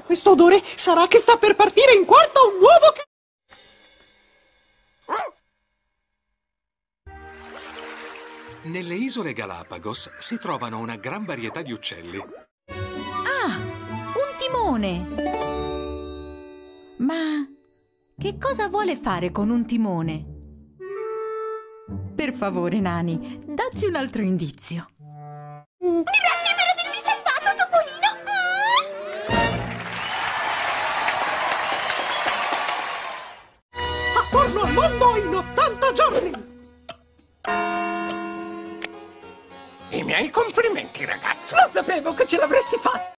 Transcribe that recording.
Questo odore sarà che sta per partire in quarta un nuovo... Nelle isole Galapagos si trovano una gran varietà di uccelli. Ah, un timone! Ma che cosa vuole fare con un timone? Per favore, Nani, dacci un altro indizio. Grazie per avermi salvato, Topolino! Attorno al mondo in 80 giorni! I miei complimenti, ragazzo. Lo sapevo che ce l'avresti fatta!